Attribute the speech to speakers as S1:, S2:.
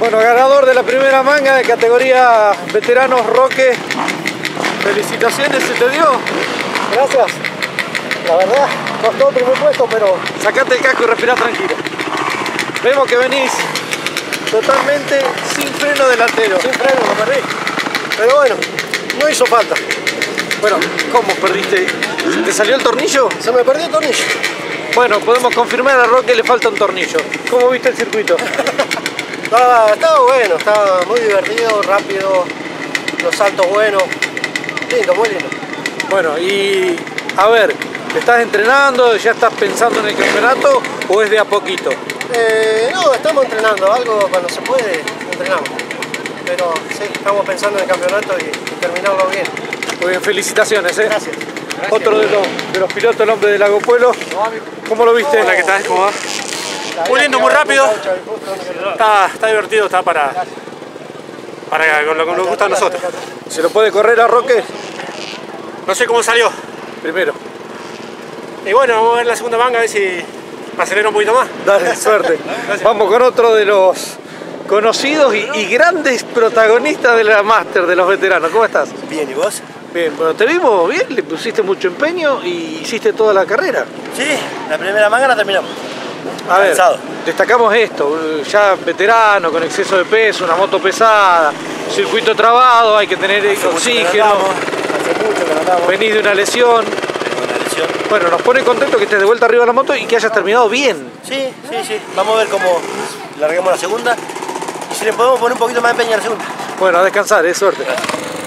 S1: Bueno, ganador de la primera manga de categoría veteranos Roque. Felicitaciones, se te dio.
S2: Gracias. La verdad, costó otro puesto, pero
S1: Sacate el casco y respirá tranquilo. Vemos que venís totalmente sin freno delantero.
S2: sin freno lo perdí. Pero bueno, no hizo falta.
S1: Bueno, ¿cómo perdiste? ¿Se te salió el tornillo?
S2: Se me perdió el tornillo.
S1: Bueno, podemos confirmar a Roque le falta un tornillo. ¿Cómo viste el circuito?
S2: Estaba bueno, estaba muy divertido, rápido, los saltos buenos. Lindo, muy lindo.
S1: Bueno, y a ver, ¿estás entrenando? ¿Ya estás pensando en el campeonato o es de a poquito?
S2: No, estamos entrenando, algo cuando se puede, entrenamos. Pero sí, estamos pensando en el campeonato y terminarlo bien.
S1: Muy bien, felicitaciones, ¿eh?
S2: Gracias.
S1: Otro de los pilotos, el hombre de Lago Pueblo. ¿Cómo lo viste?
S3: Hola, ¿qué tal? ¿Cómo va? Muy lindo, muy rápido. Está divertido, está para con lo que nos gusta a nosotros.
S1: ¿Se lo puede correr a Roque?
S3: No sé cómo salió.
S1: Primero.
S3: Y bueno, vamos a ver la segunda manga, a ver si acelera un poquito más.
S1: Dale, suerte. Vamos con otro de los conocidos y grandes protagonistas de la Master, de los veteranos. ¿Cómo estás?
S2: Bien, ¿y vos?
S1: Bien, bueno, te vimos bien, le pusiste mucho empeño y hiciste toda la carrera.
S2: Sí, la primera manga la terminamos.
S1: A ver,
S2: Cansado.
S1: destacamos esto, ya veterano, con exceso de peso, una moto pesada, circuito trabado, hay que tener oxígeno,
S2: Hace mucho que no andamos.
S1: venís de una lesión.
S2: Tengo una lesión.
S1: Bueno, nos pone contento que estés de vuelta arriba de la moto y que hayas terminado bien.
S2: Sí. Vamos a ver cómo larguemos la segunda. Y si le podemos poner un poquito más de empeño a la segunda.
S1: Bueno, a descansar, suerte.